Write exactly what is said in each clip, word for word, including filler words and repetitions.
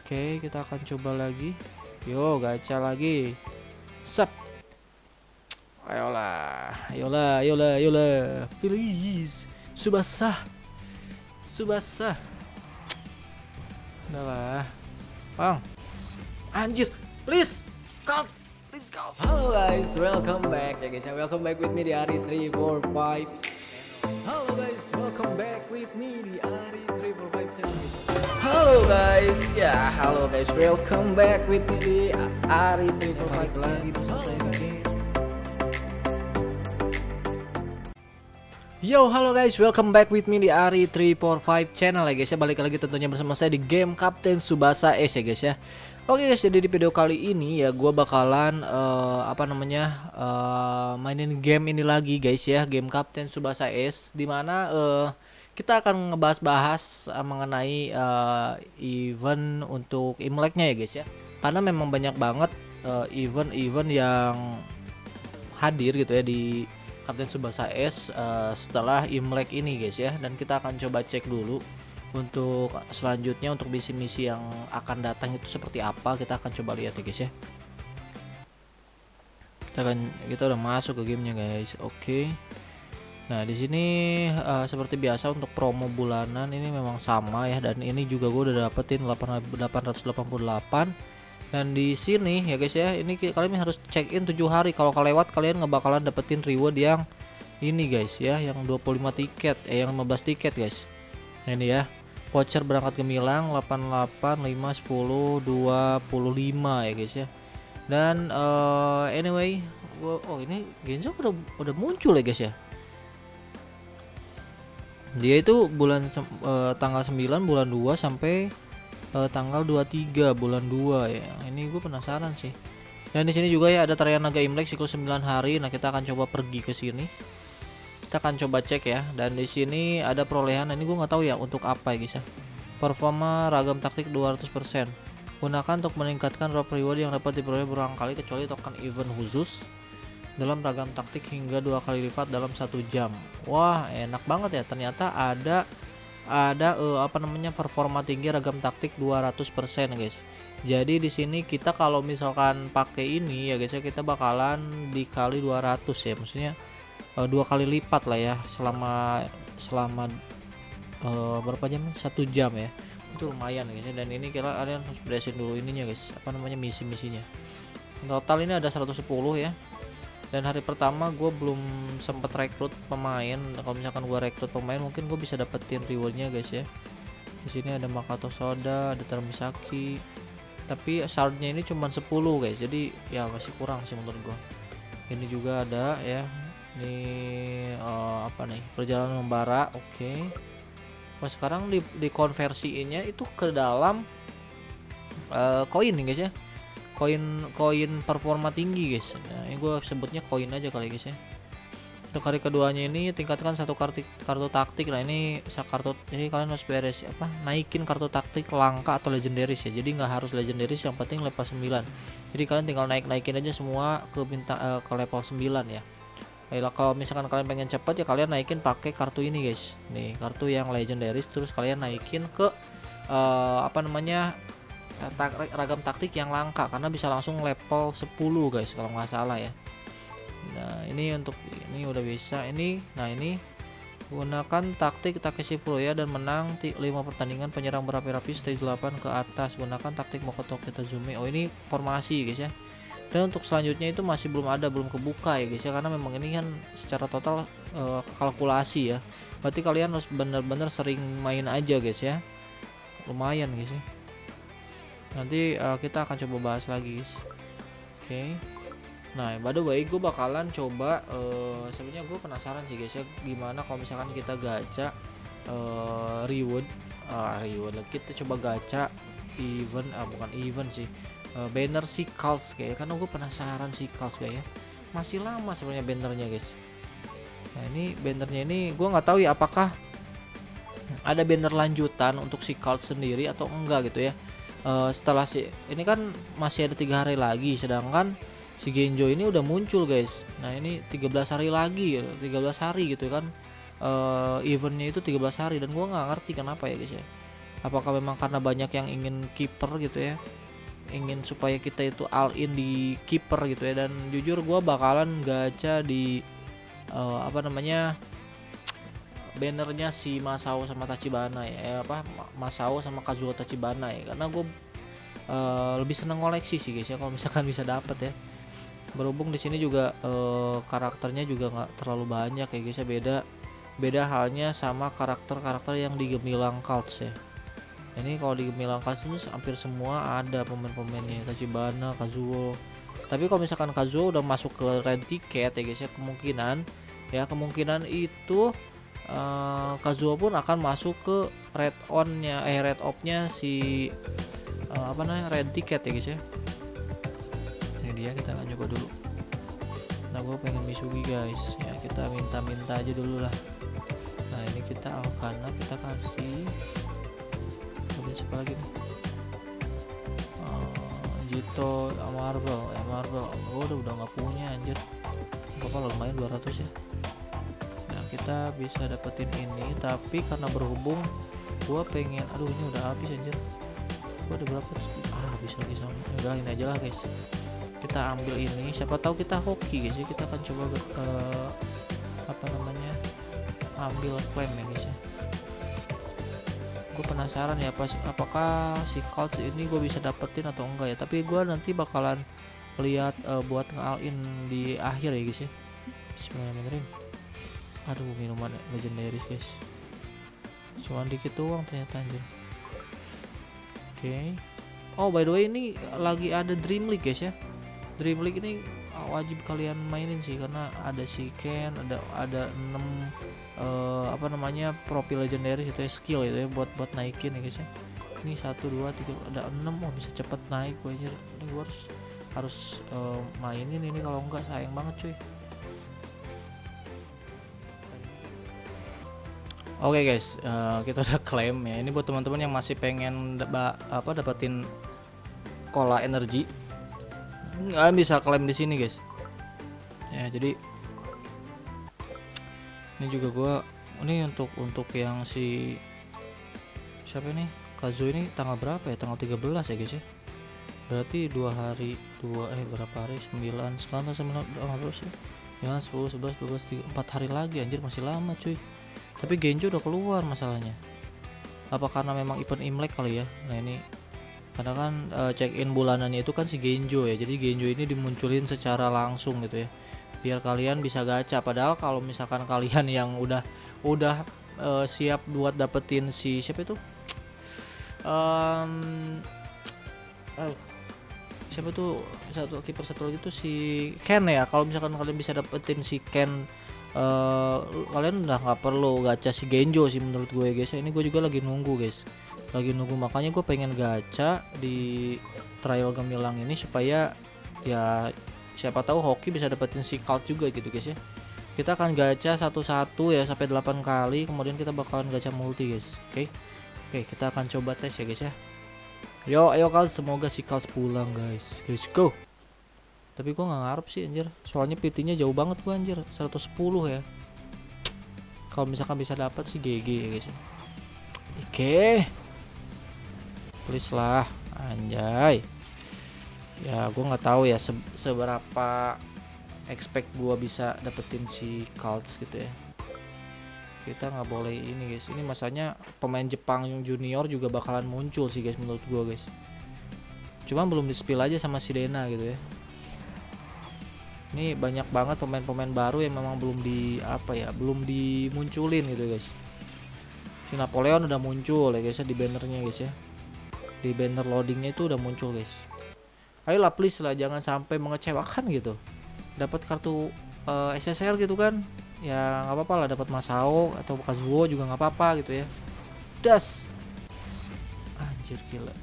Oke, kita akan coba lagi. Yo, gacha lagi. Sep. Ayolah, ayolah, ayolah, ayolah. Please. Subasa. Subasa. Udahlah. Bang. Anjir, please. Calls. Please calls. Halo guys, welcome back ya guys. Welcome back with me di Ari three four five. Halo guys, welcome back with me di Ari three four five. Halo guys, ya halo guys, welcome back with me di Ari three four five lagi bersama saya lagi. Yo, halo guys, welcome back with me di Ari three four five channel ya guys ya. Balik lagi tentunya bersama saya di game Captain Tsubasa S ya guys ya. Oke guys, jadi di video kali ini ya gue bakalan uh, apa namanya uh, mainin game ini lagi guys ya, game Captain Tsubasa S, dimana uh, kita akan ngebahas-bahas uh, mengenai uh, event untuk Imleknya ya guys ya. Karena memang banyak banget event-event uh, yang hadir gitu ya di Captain Tsubasa S uh, setelah Imlek ini guys ya. Dan kita akan coba cek dulu untuk selanjutnya, untuk misi-misi yang akan datang itu seperti apa. Kita akan coba lihat ya guys ya. Kita akan kita udah masuk ke gamenya guys. Oke. Nah di sini uh, seperti biasa untuk promo bulanan ini memang sama ya, dan ini juga gue udah dapetin delapan ratus delapan puluh delapan. Dan di sini ya guys ya, ini kalian harus check in tujuh hari. Kalau kelewat kalian nggak bakalan dapetin reward yang ini guys ya, yang dua puluh lima tiket, eh yang lima belas tiket guys. Nah ini ya, voucher berangkat gemilang delapan puluh delapan, lima, sepuluh, dua puluh lima ya guys ya. Dan uh, anyway, gua, oh ini Genzo udah udah muncul ya guys ya. Dia itu bulan uh, tanggal sembilan bulan dua sampai uh, tanggal dua puluh tiga bulan dua ya. Ini gue penasaran sih. Dan di sini juga ya ada tarian naga Imlek siklus sembilan hari. Nah, kita akan coba pergi ke sini. Kita akan coba cek ya. Dan di sini ada perolehan. Ini gue nggak tahu ya untuk apa ya guys ya. Performa ragam taktik dua ratus persen. Gunakan untuk meningkatkan drop reward yang dapat diperoleh berulang kali kecuali token event khusus dalam ragam taktik hingga dua kali lipat dalam satu jam. Wah, enak banget ya. Ternyata ada ada uh, apa namanya performa tinggi ragam taktik dua ratus persen guys. Jadi di sini kita kalau misalkan pakai ini ya guys ya, kita bakalan dikali dua ratus ya. Maksudnya uh, dua kali lipat lah ya selama selama uh, berapa jam? Satu jam ya. Itu lumayan guys ya. Dan ini kira kalian harus beresin dulu ininya guys. Apa namanya misi-misinya. Total ini ada seratus sepuluh ya. Dan hari pertama gue belum sempet rekrut pemain. Kalau misalkan gue rekrut pemain mungkin gue bisa dapetin rewardnya guys ya. Di sini ada Makato Soda, ada Termisaki. Tapi shardnya ini cuma sepuluh guys. Jadi ya masih kurang sih menurut gue. Ini juga ada ya. Ini uh, apa nih? Perjalanan membara. Oke. Okay. Nah, sekarang di dikonversiinnya itu ke dalam koin uh, nih guys ya. Koin koin performa tinggi guys. Nah, ini gue sebutnya koin aja kali guys ya. Untuk hari keduanya ini tingkatkan satu kartu kartu taktik. Nah ini kartu ini kalian harus beres apa naikin kartu taktik langka atau legendaris ya. Jadi nggak harus legendaris, yang penting level sembilan. Jadi kalian tinggal naik naikin aja semua ke bintang uh, ke level sembilan ya. Nah, kalau misalkan kalian pengen cepet ya kalian naikin pakai kartu ini guys. Nih kartu yang legendaris, terus kalian naikin ke uh, apa namanya Tak, ragam taktik yang langka, karena bisa langsung level sepuluh guys kalau nggak salah ya. Nah ini untuk ini udah bisa ini. Nah ini gunakan taktik Takeshi Furuya dan menang lima pertandingan penyerang berapi-api stage delapan ke atas. Gunakan taktik Makoto Kitazumi. Oh ini formasi guys ya. Dan untuk selanjutnya itu masih belum ada, belum kebuka ya guys ya, karena memang ini kan secara total uh, kalkulasi ya. Berarti kalian harus bener-bener sering main aja guys ya. Lumayan guys ya. Nanti uh, kita akan coba bahas lagi guys. Oke. Okay. Nah by the way gue bakalan coba uh, sebenarnya gue penasaran sih guys ya, gimana kalau misalkan kita gacha uh, reward uh, reward kita coba gacha event ah bukan event sih uh, banner si Calls kayak, karena gue penasaran si Calls kayak ya. Masih lama sebenarnya bannernya guys. Nah ini bannernya ini gue nggak tahu ya apakah ada banner lanjutan untuk si Calls sendiri atau enggak gitu ya. Uh, setelah si ini kan masih ada tiga hari lagi, sedangkan si Genjo ini udah muncul guys. Nah ini tiga belas hari lagi, tiga belas hari gitu kan. Uh, eventnya itu tiga belas hari, dan gua nggak ngerti kenapa ya guys ya. Apakah memang karena banyak yang ingin keeper gitu ya, ingin supaya kita itu all in di keeper gitu ya. Dan jujur gue bakalan gacha di uh, apa namanya bannernya si Masao sama Tachibana ya, eh, apa Masao sama Kazuo Tachibana ya, karena gue uh, lebih seneng koleksi sih guys ya kalau misalkan bisa dapat ya. Berhubung di sini juga uh, karakternya juga nggak terlalu banyak ya guys ya, beda beda halnya sama karakter-karakter yang di Gemilang Cults ya. Ini kalau di Gemilang Cults itu hampir semua ada pemain-pemainnya, Tachibana, Kazuo. Tapi kalau misalkan Kazuo udah masuk ke red ticket ya guys ya, kemungkinan ya kemungkinan itu uh, Kazuo pun akan masuk ke red on-nya eh red off-nya si uh, apa namanya red ticket ya guys ya. Ini dia, kita akan coba dulu. Nah gue pengen Misugi guys ya, kita minta-minta aja dulu lah. Nah ini kita Alkana, kita kasih kemudian siapa lagi nih, uh, Jito, Marvel eh Marvel gue udah udah nggak punya anjir. Apa lumayan dua ratus ya. Nah kita bisa dapetin ini, tapi karena berhubung gue pengen, aduh ini udah habis anjir. Gue ada berapa ah habis lagi sama, udah ini aja lah guys, kita ambil ini, siapa tahu kita hoki guys ya. Kita akan coba uh, apa namanya ambil claim ya guys ya. Gue penasaran ya pas apakah si Cults ini gue bisa dapetin atau enggak ya, tapi gue nanti bakalan lihat uh, buat nge-all in di akhir ya guys ya. Bismillahirrahmanirrahim. Aduh minuman legendaris guys, cuman dikit doang ternyata anjir. Oke okay. Oh by the way ini lagi ada Dream League guys ya. Dream League ini wajib kalian mainin sih, karena ada si Ken, ada ada enam uh, apa namanya profil legendaris itu ya, skill itu ya buat buat naikin ya guys ya. Ini satu dua tiga ada enam, oh bisa cepet naik gue aja. Ini gue harus harus uh, mainin ini, kalau enggak sayang banget cuy. Oke okay guys, uh, kita udah klaim ya. Ini buat teman-teman yang masih pengen daba, apa dapetin Cola Energy, nggak bisa klaim di sini guys. Ya jadi ini juga gua ini untuk untuk yang si siapa ini Kazuo ini tanggal berapa ya, tanggal tiga belas ya guys ya. Berarti dua hari dua eh berapa hari, sembilan sekarang sembilan belas ya, sepuluh sebelas dua belas empat hari lagi anjir, masih lama cuy. Tapi Genjo udah keluar masalahnya. Apa karena memang event Imlek kali ya. Nah ini karena kan e, check in bulanannya itu kan si Genjo ya. Jadi Genjo ini dimunculin secara langsung gitu ya, biar kalian bisa gacha. Padahal kalau misalkan kalian yang udah udah e, siap buat dapetin si siapa itu um, oh, siapa tuh satu kiper satu lagi tuh si Ken ya. Kalau misalkan kalian bisa dapetin si Ken, Uh, kalian udah nggak perlu gacha si Genjo sih menurut gue guys. Ini gue juga lagi nunggu guys, lagi nunggu, makanya gue pengen gacha di trial Gemilang ini supaya ya siapa tahu hoki bisa dapetin si Cult juga gitu guys ya. Kita akan gacha satu-satu ya sampai delapan kali, kemudian kita bakalan gacha multi guys. Oke okay? Oke okay, kita akan coba tes ya guys ya. Yo ayo Cult, semoga si Cult pulang guys, let's go. Tapi gue nggak ngarep sih anjir, soalnya P T-nya jauh banget gue anjir, seratus sepuluh ya. Kalau misalkan bisa dapat sih G G ya guys. Oke, okay. Please lah, anjay. Ya gue nggak tahu ya se seberapa expect gue bisa dapetin si Cults gitu ya. Kita nggak boleh ini guys. Ini masanya pemain Jepang yang junior juga bakalan muncul sih guys menurut gue guys. Cuma belum di spill aja sama si Dena gitu ya. Ini banyak banget pemain-pemain baru yang memang belum di apa ya, belum dimunculin gitu guys. Si Napoleon udah muncul ya guys ya di bannernya guys ya. Di banner loadingnya itu udah muncul guys. Ayolah please lah, jangan sampai mengecewakan gitu. Dapat kartu uh, S S R gitu kan. Ya nggak apa-apa lah, dapat Masao atau Kazuo juga nggak apa-apa gitu ya. Das. Anjir gila.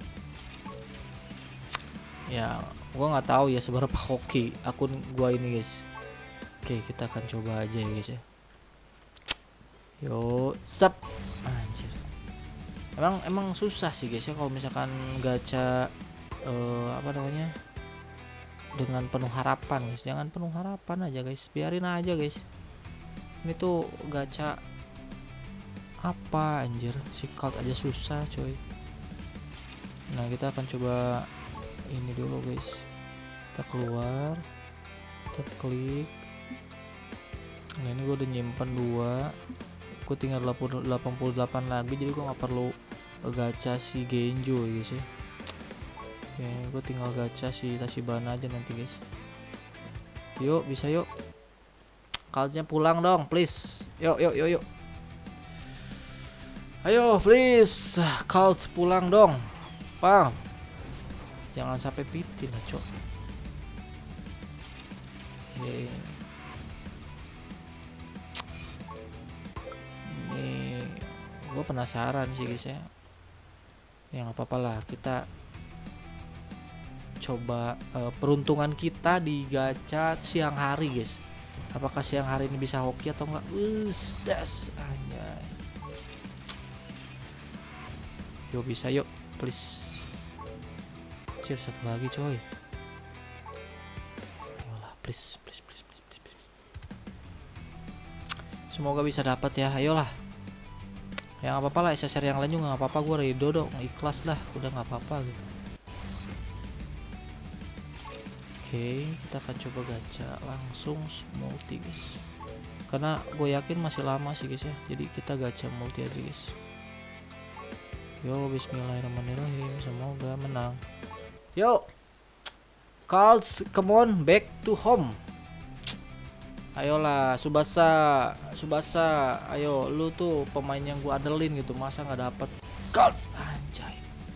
Ya gua nggak tahu ya seberapa hoki akun gua ini guys. Oke kita akan coba aja ya guys ya. Yo sap. Anjir, emang emang susah sih guys ya kalau misalkan gacha uh, apa namanya dengan penuh harapan guys. Jangan penuh harapan aja guys, biarin aja guys. Ini tuh gacha Apa anjir, si cult aja susah coy. Nah kita akan coba ini dulu guys. Kita keluar, kita klik. Nah ini gue udah nyimpen dua, gue tinggal delapan puluh delapan lagi, jadi gue nggak perlu gacha si Genjo ya guys ya. Oke, gue tinggal gacha si Tachibana aja nanti guys. Yuk bisa yuk, cultnya pulang dong please. Yuk yuk yuk yuk, ayo please, cult pulang dong pam, jangan sampai pitin lah cok. Ini ini gue penasaran sih guys ya. Ya nggak apa-apa lah, kita coba uh, peruntungan kita di gacha siang hari guys. Apakah siang hari ini bisa hoki atau enggak? Us, das anjay. Yuk bisa yuk please. Cheers, satu lagi coy. Ayolah please please please please please, please. Semoga bisa dapat ya, ayolah. Ya nggak apa-apa lah, S S R yang lain juga nggak apa-apa, gue ridho dong, ikhlas lah, udah nggak apa-apa gitu. Oke, kita akan coba gacha langsung multi guys, karena gue yakin masih lama sih guys ya, jadi kita gacha multi aja guys. Yo bismillahirrahmanirrahim, semoga menang. Yo Cults, come on back to home. Ayolah Subasa, Subasa, ayo lu tuh pemain yang gua andelin gitu, masa nggak dapet Cults anjay.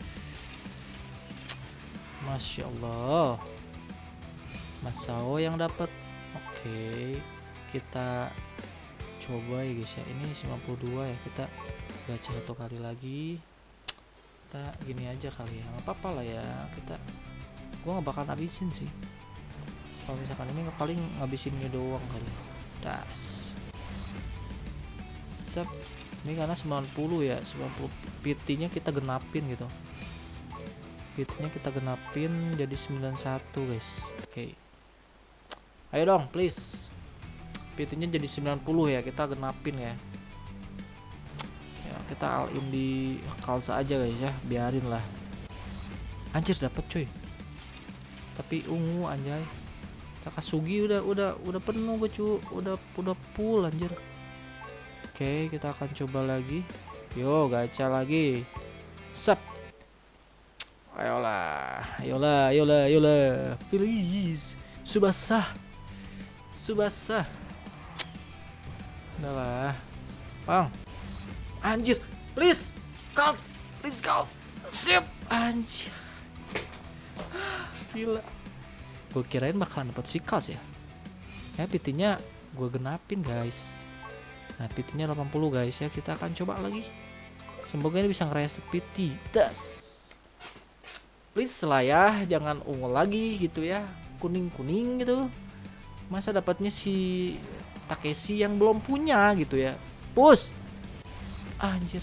Masya Allah, Masao yang dapat. Oke, kita coba ya guys ya, ini sembilan puluh dua ya, kita gacha satu kali lagi. Kita gini aja kali ya, nggak apa-apa lah ya, kita gua nggak bakal habisin sih kalau misalkan ini, paling ngabisin ini doang kali. Das sep, ini karena sembilan puluh ya, sembilan puluh P T nya kita genapin gitu, P T nya kita genapin jadi sembilan puluh satu guys. Oke, ayo dong please, P T nya jadi sembilan puluh ya, kita genapin ya. Ya kita all in di Kalsa aja guys ya, biarin lah. Anjir dapat cuy, tapi ungu anjay. Takasugi udah udah udah penuh gue cu, udah udah full anjir. Oke, kita akan coba lagi. Yo gacha lagi. Sep. Ayolah, ayolah, ayolah, ayolah. Please. Subasa. Subasa. Udahlah. Bang. Anjir, please. Cult, please cult. Sip, anjir. Gila. Gue kirain bakalan dapat si Cults ya. Ya P T nya gue genapin guys. Nah P T nya delapan puluh guys ya, kita akan coba lagi. Semoga ini bisa ngereset P T. Das. Please lah ya, jangan ungu lagi gitu ya, kuning-kuning gitu. Masa dapatnya si Takeshi yang belum punya gitu ya. Push. Anjir.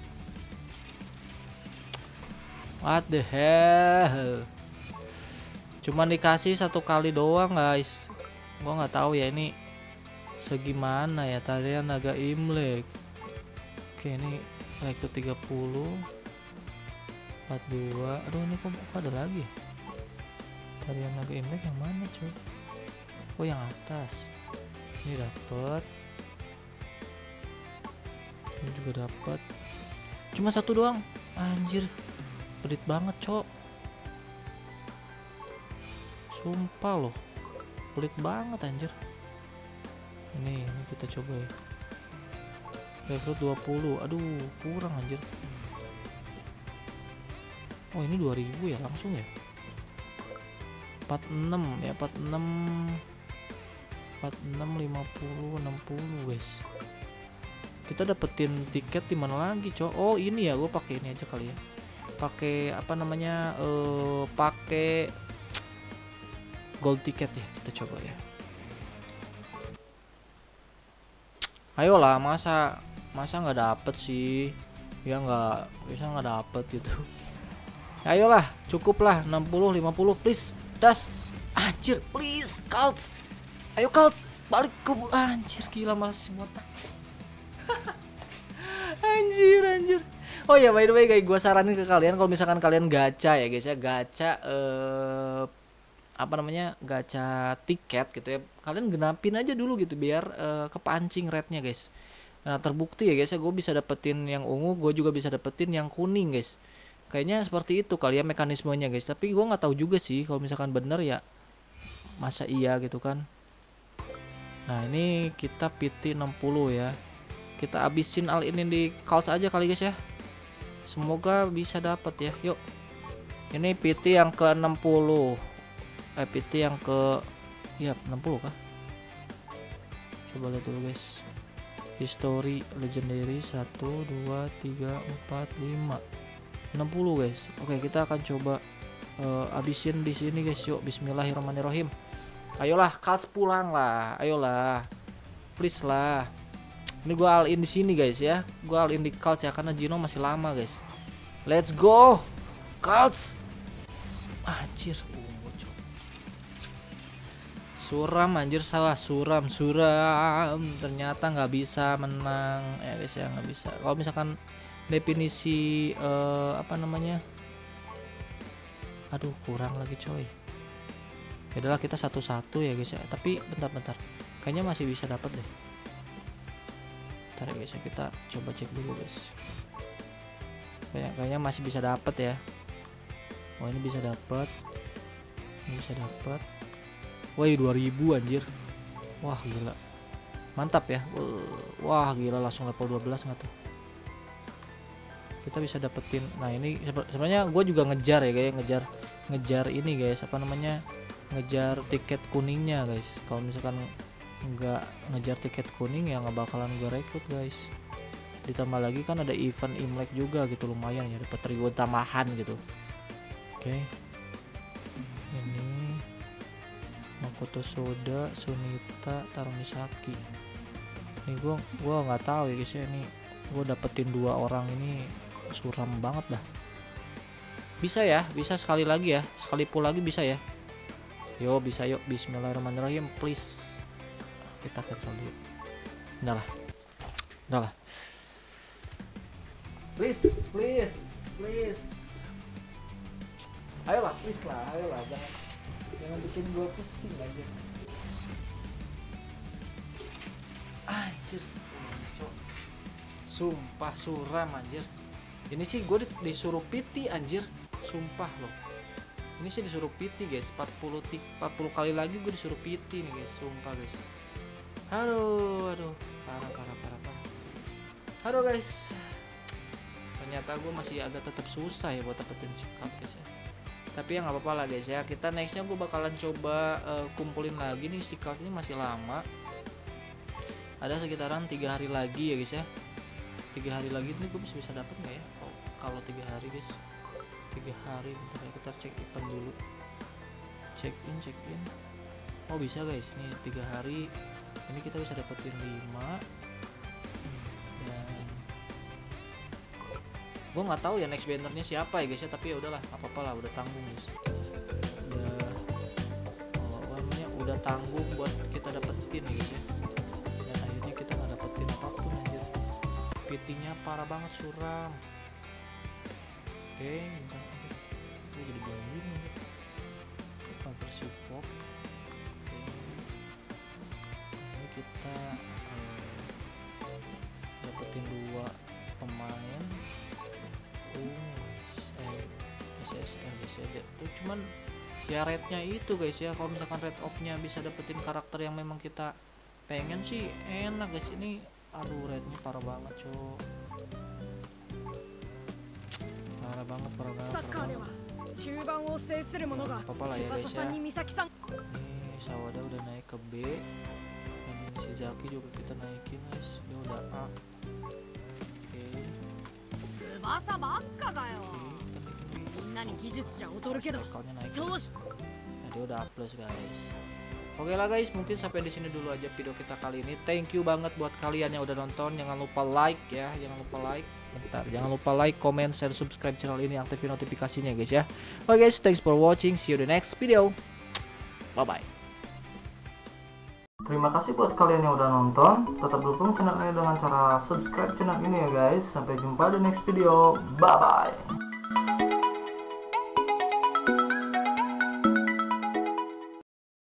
What the hell? Cuman dikasih satu kali doang guys. Gua nggak tahu ya ini segimana ya, tarian naga Imlek. Oke, ini rekrut tiga puluh empat puluh dua. Aduh ini kok, kok ada lagi tarian naga Imlek yang mana cuy? Oh yang atas. Ini dapat, ini juga dapat. Cuma satu doang. Anjir, pelit banget cok. Sumpah loh, pelit banget anjir. Ini, ini kita coba ya. Rekrut dua puluh. Aduh, kurang anjir. Oh, ini dua ribu ya langsung ya. empat puluh enam ya, empat puluh enam. empat puluh enam, lima puluh, enam puluh guys. Kita dapetin tiket di mana lagi, Cok? Oh, ini ya, gue pakai ini aja kali ya. Pakai apa namanya? Eh, uh, pakai gold ticket ya, kita coba ya. Ayolah, masa masa nggak dapet sih? Ya nggak bisa, nggak dapet gitu. Ayolah, cukup lah enam puluh, lima puluh please. Das. Anjir, please, Cults. Ayo Cults, balik ke anjir, gila malah si botak. Anjir, anjir. Oh ya, by the way guys, gue saranin ke kalian kalau misalkan kalian gacha ya guys ya, gacha eh apa namanya, gacha tiket gitu ya, kalian genapin aja dulu gitu biar eh, kepancing rate-nya guys. Nah terbukti ya guys ya, gue bisa dapetin yang ungu, gue juga bisa dapetin yang kuning guys. Kayaknya seperti itu kali ya mekanismenya guys, tapi gue nggak tahu juga sih kalau misalkan bener ya, masa iya gitu kan. Nah ini kita P T enam puluh ya, kita abisin all ini di Cults aja kali guys ya, semoga bisa dapat ya. Yuk, ini P T yang ke enam puluh, eh P T yang ke ya enam puluh kah, coba lihat dulu guys. History legendary satu dua tiga empat lima enam puluh guys. Oke, kita akan coba uh, abisin di sini guys. Yuk, bismillahirrahmanirrahim. Ayolah, Cults pulang lah. Ayolah. Please lah. Ini gua all in di sini guys ya. Gua all in di Cults ya karena Gino masih lama guys. Let's go. Cults. Anjir. Suram anjir, salah suram suram ternyata nggak bisa menang ya guys ya, nggak bisa. Kalau misalkan definisi uh, apa namanya, aduh kurang lagi coy. Adalah kita satu-satu ya guys ya, tapi bentar-bentar kayaknya masih bisa dapat deh. Bentar ya guys ya, kita coba cek dulu guys. Kayak kayaknya masih bisa dapat ya. Oh ini bisa dapat, ini bisa dapat. Wah dua ribu anjir. Wah gila, mantap ya. Wah gila, langsung level dua belas nggak tuh. Kita bisa dapetin. Nah ini sebenarnya gue juga ngejar ya guys, ngejar ngejar ini guys, apa namanya, ngejar tiket kuningnya guys. Kalau misalkan nggak ngejar tiket kuning ya nggak bakalan gue rekrut guys. Ditambah lagi kan ada event Imlek juga gitu, lumayan ya, dapat reward tambahan gitu. Oke, ini Makoto Soda, Sunita, Tarumisaki. Ini gua gua nggak tahu ya guys ya, ini gua dapetin dua orang ini suram banget dah. Bisa ya, bisa sekali lagi ya, sekali pull lagi bisa ya. Yo bisa, yuk bismillahirrahmanirrahim please. Kita cancel dulu. Udah lah, udah lah. Please, please, please. Ayolah, please lah, ayolah, jangan jangan bikin gue pusing aja. Anjir, sumpah suram anjir. Ini sih gue disuruh P T anjir, sumpah loh. Ini sih disuruh P T guys, empat puluh kali lagi gue disuruh P T nih guys, sumpah guys. Aduh, aduh, parah, parah, parah, parah. Aduh guys, ternyata gue masih agak tetap susah ya buat dapetin sikap guys ya. Tapi ya nggak apa-apa lah guys ya, kita nextnya gue bakalan coba uh, kumpulin lagi nih, sikap ini masih lama. Ada sekitaran tiga hari lagi ya guys ya. Tiga hari lagi ini gue bisa bisa dapet nggak ya? Oh, kalau tiga hari guys, tiga hari bentar ya, kita cek event dulu. Check in, check in. Oh bisa guys, ini tiga hari. Ini kita bisa dapetin lima. Dan gue nggak tahu ya next bannernya siapa ya guys ya, tapi ya udahlah, apa apa lah, udah tanggung guys. Udah, oh, apa namanya, udah tanggung buat kita dapetin ya guys ya. Dan akhirnya kita nggak dapetin apapun anjir. P T-nya parah banget, suram. Oke, bentar, gue jadi bingung nih. Conversi pop. Oke, ini kita eh, dapetin dua pemain. eh S S R guys ya, tuh cuman ya rate-nya itu guys ya. Kalau misalkan rate off-nya bisa dapetin karakter yang memang kita pengen sih enak guys. Ini aduh, rate-nya parah banget cok, parah banget, parah banget, parah banget. Ya, apa-apa lah ya guys ya. Ini Sawada udah naik ke B, dan Shizaki juga kita naikin guys, dia udah A. Masa bakka ga yo. Nani gijutsu ja otoru kedo. Nah, dia udah A plus guys. Oke lah guys, mungkin sampai di sini dulu aja video kita kali ini. Thank you banget buat kalian yang udah nonton. Jangan lupa like ya, jangan lupa like. Bentar, jangan lupa like, comment, share, subscribe channel ini, aktifin notifikasinya guys ya. Oke guys, thanks for watching. See you the next video. Bye bye. Terima kasih buat kalian yang udah nonton. Tetap dukung channel ini dengan cara subscribe channel ini ya guys. Sampai jumpa di next video. Bye bye.